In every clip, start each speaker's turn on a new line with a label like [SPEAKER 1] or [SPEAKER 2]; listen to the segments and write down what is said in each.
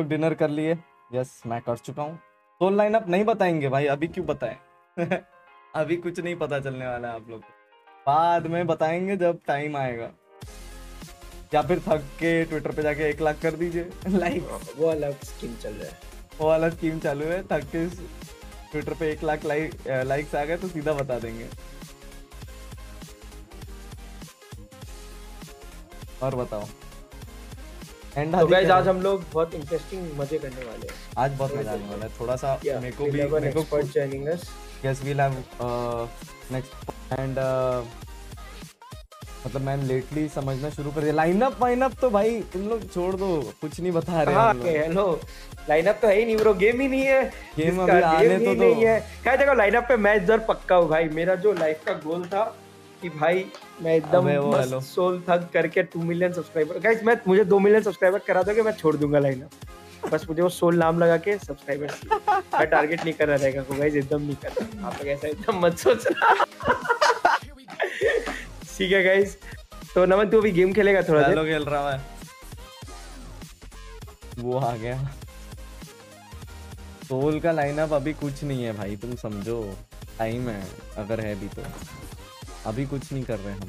[SPEAKER 1] लोग डिनर कर लिए? यस मैं कर चुका हूँ। सोल लाइनअप नहीं बताएंगे भाई, अभी क्यों बताएं? अभी कुछ नहीं पता चलने वाला है आप लोग को, बाद में बताएंगे जब टाइम आएगा। या फिर थक के ट्विटर पे जाके 1 लाख कर दीजिए लाइक।
[SPEAKER 2] वो अलग स्कीम चल रहा है,
[SPEAKER 1] वो वाला स्कीम चालू है। थक के ट्विटर पे 1 लाख लाइक्स आ गए तो सीधा बता देंगे। और बताओ एंड
[SPEAKER 2] तो गाइस आज हम लोग बहुत इंटरेस्टिंग मजे करने वाले हैं।
[SPEAKER 1] आज बहुत मजा आने वाला है। थोड़ा सा मेरे को
[SPEAKER 2] expert joining us.
[SPEAKER 1] Yes we'll have next and मतलब मैं लेटली समझना शुरू कर दिया। लाइनअप तो भाई तुम लोग छोड़ दो, कुछ नहीं बता रहे
[SPEAKER 2] हाँ हेलो, लाइनअप तो है ही नहीं ब्रो, गेम ही नहीं है।
[SPEAKER 1] गेम अभी आने तो दो।
[SPEAKER 2] क्या देखो लाइनअप पे मैं इस बार पक्का हूँ भाई। मेरा जो लाइफ का गोल था कि भाई मैं एकदम सोल थग करके 2 मिलियन सब्सक्राइबर, गाइस मैं मुझे 2 मिलियन सब्सक्राइबर करा दोगे मैं छोड़ दूंगा लाइनअप। बस मुझे वो सोल नाम लगा के सब्सक्राइबर मैं टारगेट नहीं कर रहा रहेगा को गाइस, एकदम नहीं कर रहा। आप लोग ऐसा एकदम मत सोचना। ठीक है गाइस, तो नमन तू अभी गेम खेलेगा थोड़ा देर?
[SPEAKER 1] खेल रहा है वो आ गया। सोल का लाइनअप अभी कुछ नहीं है भाई, तुम समझो टाइम है अगर है भी तो। अभी कुछ नहीं कर रहे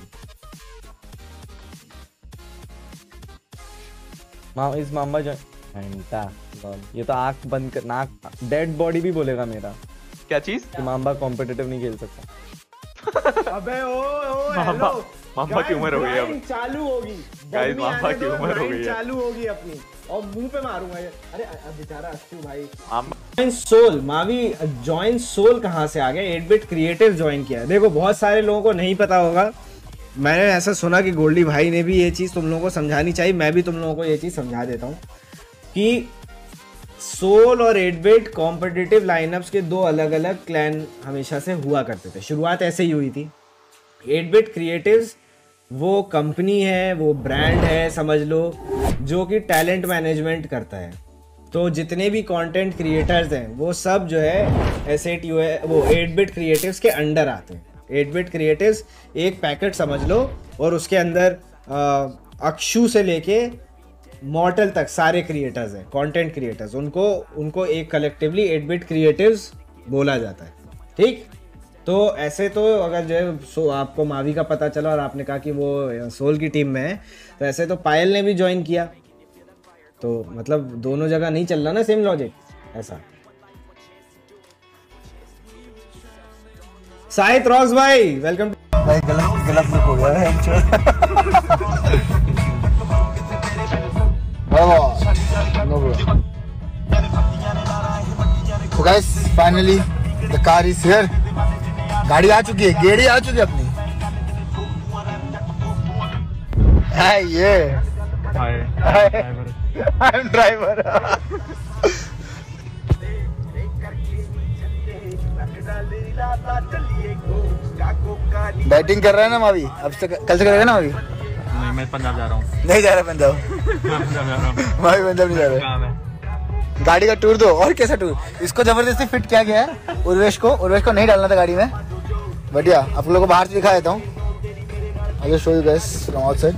[SPEAKER 1] हम। इस मामा जो ये तो आंख बंद कर, नाक डेड बॉडी भी बोलेगा मेरा।
[SPEAKER 3] क्या चीज?
[SPEAKER 1] मामा कॉम्पिटिटिव नहीं खेल सकता।
[SPEAKER 2] अबे ओ हेलो,
[SPEAKER 3] मामा की उम्र हो गई अब,
[SPEAKER 2] चालू होगी
[SPEAKER 3] गाइस, मामा की उम्र हो गई है,
[SPEAKER 2] चालू होगी अपनी, और मुंह पे मारूंगा ये। अरे बेचारा अश्विन भाई। जॉइन सोल मावी, जॉइन सोल कहाँ से आ गया? 8-बिट क्रिएटिव ज्वाइन किया है। देखो बहुत सारे लोगों को नहीं पता होगा, मैंने ऐसा सुना कि गोल्डी भाई ने भी ये चीज़ तुम लोगों को समझानी चाहिए। मैं भी तुम लोगों को ये चीज़ समझा देता हूँ कि सोल और 8-बिट कॉम्पिटिटिव लाइनअप्स के 2 अलग अलग क्लैन हमेशा से हुआ करते थे। शुरुआत ऐसे ही हुई थी। 8-बिट क्रिएटिव्स वो कंपनी है, वो ब्रांड है समझ लो, जो कि टैलेंट मैनेजमेंट करता है। तो जितने भी कंटेंट क्रिएटर्स हैं वो सब जो है एसएटीओ है, वो 8-बिट क्रिएटिव्स के अंडर आते हैं। 8-बिट क्रिएटिव्स एक पैकेट समझ लो, और उसके अंदर अक्षु से लेके मॉर्टल तक सारे क्रिएटर्स हैं, कंटेंट क्रिएटर्स। उनको एक कलेक्टिवली 8-बिट क्रिएटिव्स बोला जाता है। ठीक, तो ऐसे तो अगर जो है आपको मावी का पता चला और आपने कहा कि वो सोल की टीम में है, तो ऐसे तो पायल ने भी ज्वाइन किया, तो मतलब दोनों जगह नहीं चल रहा ना सेम लॉजिक ऐसा। साहित रॉक्स भाई वेलकम।
[SPEAKER 4] भाई गलत बुक हो गया है। तो guys finally the car is here. गाड़ी आ चुकी है, गेड़ी आ चुकी है अपनी। हाय ये आई एम ड्राइवर। बैटिंग कर रहा है ना मावी, अब से कल से करेगा ना मावी?
[SPEAKER 3] नहीं मैं पंजाब जा रहा हूँ।
[SPEAKER 4] नहीं जा रहा पंजाब, मावी पंजाब नहीं जा रहा। गाड़ी का टूर दो। और कैसा टूर? इसको जबरदस्ती फिट किया गया है उर्वेश को नहीं डालना था गाड़ी में। बढ़िया, आप लोगों को बाहर से दिखा देता हूँ। I will show you guys from outside.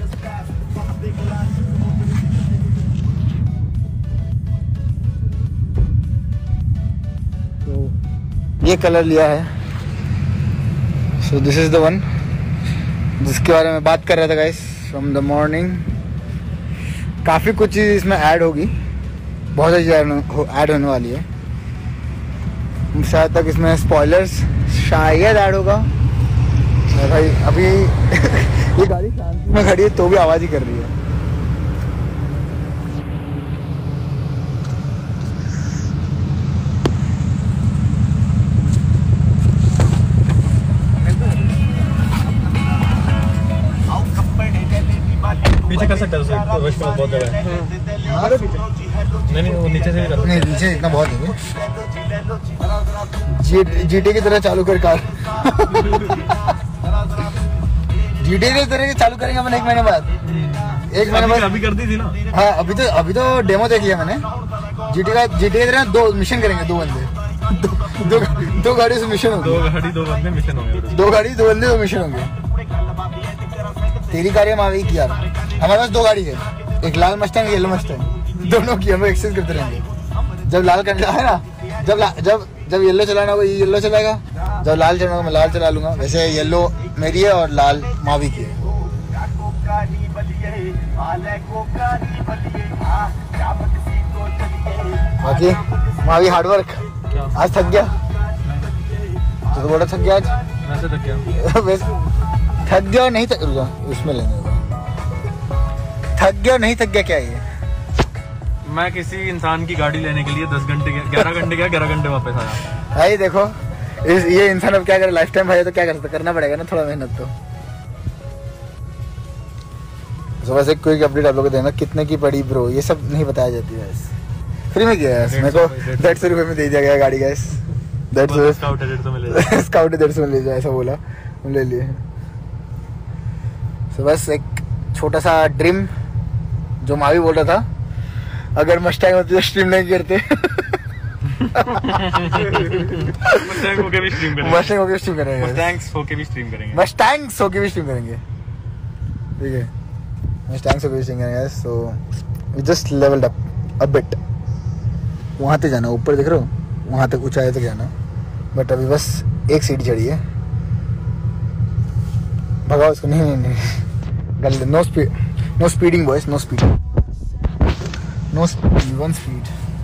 [SPEAKER 4] तो ये कलर लिया है, so this is the one जिसके बारे में बात कर रहा था गाइस फ्रॉम द मॉर्निंग। काफ़ी कुछ चीज़ इसमें ऐड होगी, बहुत सारी चीज़ ऐड होने वाली है। शायद तक इसमें स्पॉयलर्स शायद ऐड होगा भाई। अभी ये गाड़ी शांति में खड़ी है तो भी आवाज़ ही कर रही है।
[SPEAKER 3] पीछे कर सकते हैं तो रश में बहुत ज़्यादा है।
[SPEAKER 4] हमारे पीछे
[SPEAKER 3] नहीं वो नीचे से भी कर,
[SPEAKER 4] नहीं नीचे इतना बहुत है। जीटी की तरह चालू कर कार। जीटी की तरह चालू करेंगे अपन 1 महीने बाद। 1 महीने बाद
[SPEAKER 3] अभी कर दी थी ना।
[SPEAKER 4] हाँ अभी तो डेमो देख लिया मैंने। जीटी की तरह 2 मिशन करेंगे, 2 बंदे, 2 गाड़ी से मिशन होंगे।
[SPEAKER 3] 2 बंदे मिशन होंगे।
[SPEAKER 4] 2 गाड़ी 2 बंदे 2 मिशन होंगे। तेरी कार है मावी की यार। हमारे पास 2 गाड़ी है, एक लाल मस्टैंग, येलो मस्टैंग। दोनों की हम एक्सचेंज करते रहेंगे। जब लाल करना है ना, जब येलो चलाना होगा ये येलो चलाएगा, जब लाल चलाना होगा मैं लाल चला लूंगा। वैसे येलो मेरी है और लाल मावी की है। बाकी मावी हार्डवर्क आज थक गया तो बड़ा थक गया आज।
[SPEAKER 3] वैसे थक गया
[SPEAKER 4] वैसे थक गया नहीं थक गया उसमें लेने थक गया नहीं थक गया क्या ये?
[SPEAKER 3] मैं किसी इंसान की गाड़ी लेने के लिए 10 घंटे 11 घंटे गया 11 घंटे वापस आया।
[SPEAKER 4] भाई देखो ये इंसान अब क्या करे, लाइफ टाइम भाई तो क्या कर सकता, करना पड़ेगा ना थोड़ा मेहनत तो। बस एक क्विक अपडेट आप लोगों को देना कितने की पड़ी ब्रो, ये सब नहीं बताया जाती है। फ्री में किया है मेरे को 150 रुपये में दे दिया गया गाड़ी गैस। स्काउट है 150 में ले जाए ऐसा बोला, हम ले लिए। तो बस एक छोटा सा ड्रीम जो मावी बोल रहा था, अगर मस्टैंग होती तो स्ट्रीम नहीं करते।
[SPEAKER 3] मस्टैंग होके भी स्ट्रीम करेंगे।
[SPEAKER 4] मस्टैंग्स होके भी स्ट्रीम करेंगे। ठीक है, मस्टैंग्स होके भी स्ट्रीम करेंगे। So we just levelled up a bit. वहाँ तक जाना, ऊपर देख रहे हो वहाँ तक ऊंचाई तक जाना, बट अभी बस एक सीढ़ी चढ़ी है। भगाओ उसको। नहीं no speeding boys, no speeding, no speed, 1 speed.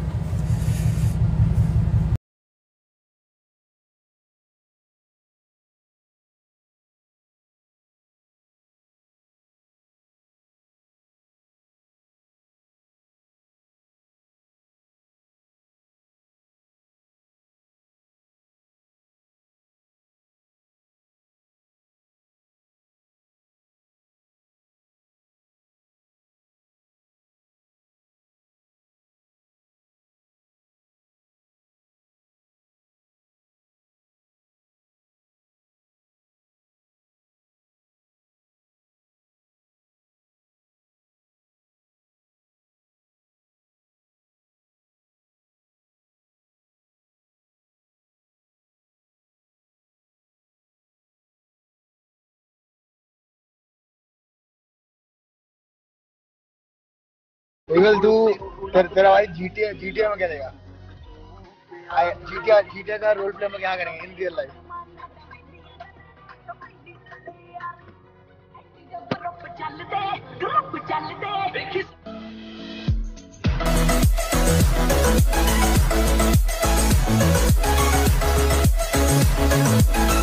[SPEAKER 4] तेरा भाई GTA में क्या देगा? GTA का रोल प्ले में क्या करेंगे इन रियल लाइफ?